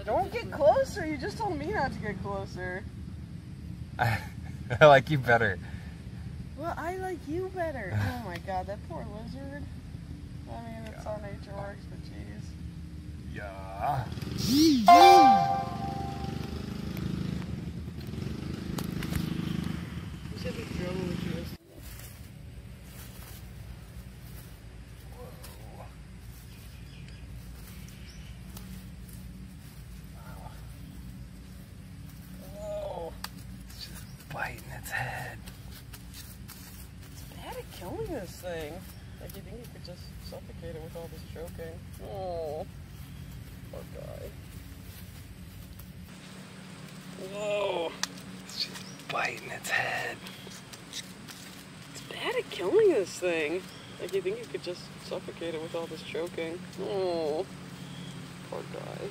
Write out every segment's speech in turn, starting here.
Don't get closer. You just told me not to get closer. I like you better. Well, I like you better. Oh my god, that poor lizard. I mean, it's how nature works, but jeez. Yeah. You should be drone with you. Biting its head. It's bad at killing this thing. Like, you think you could just suffocate it with all this choking. Oh, poor guy. Whoa. It's just biting its head. It's bad at killing this thing. Like, you think you could just suffocate it with all this choking. Oh, poor guy.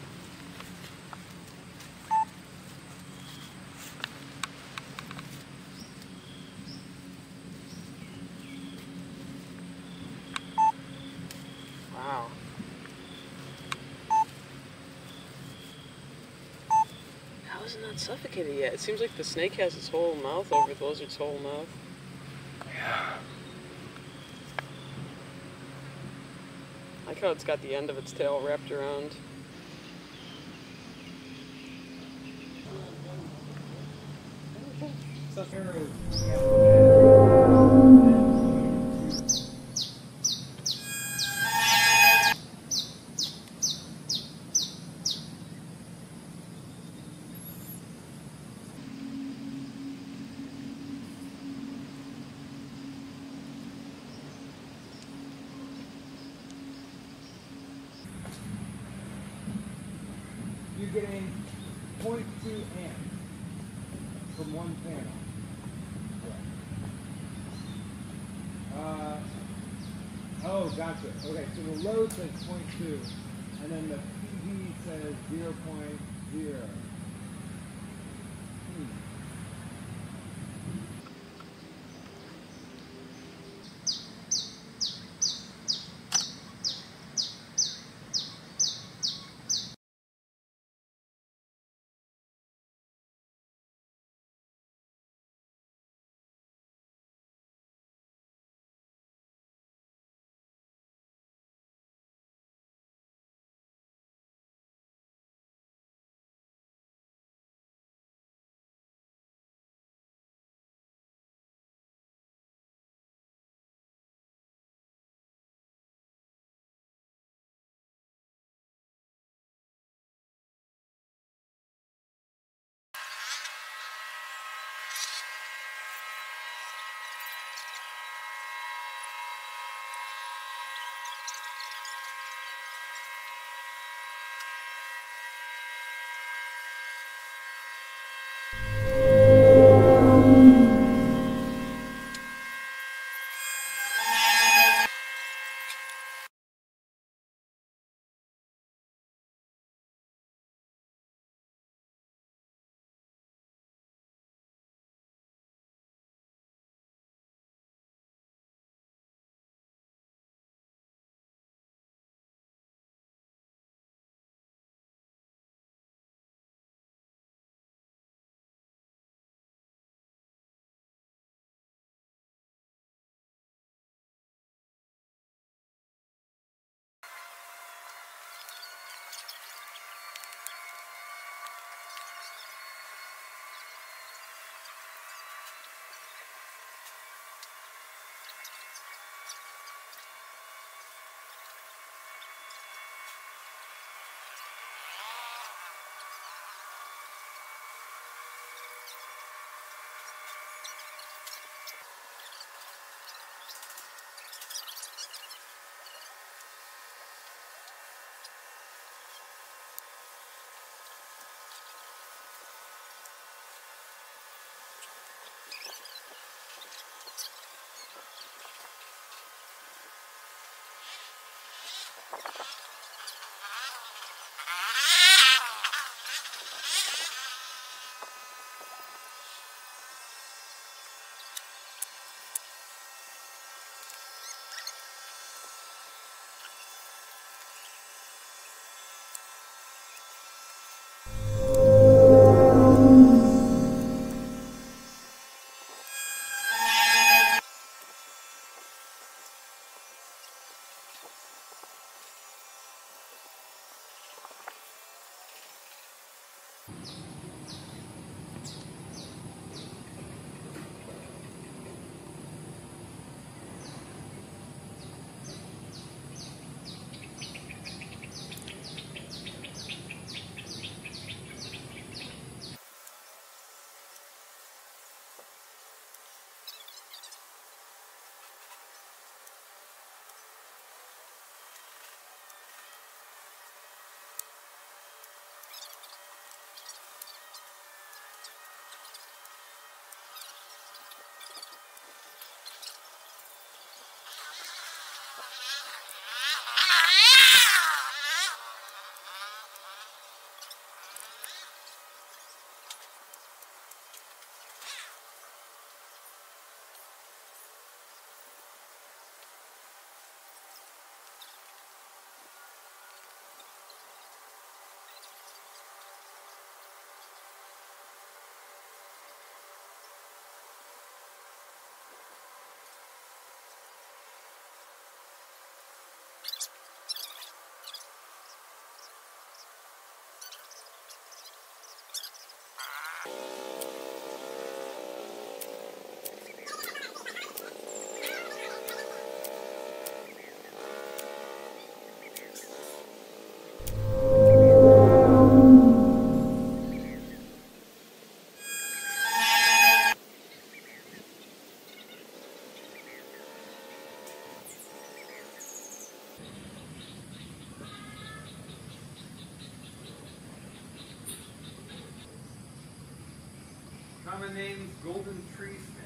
Wow. How is it not suffocated yet? It seems like the snake has its whole mouth over the lizard's whole mouth. Yeah. I like how it's got the end of its tail wrapped around. You're getting 0.2 amps from one panel. Oh, gotcha. Okay, so the load says 0.2, and then the PV says 0.0. Common names: golden tree snake.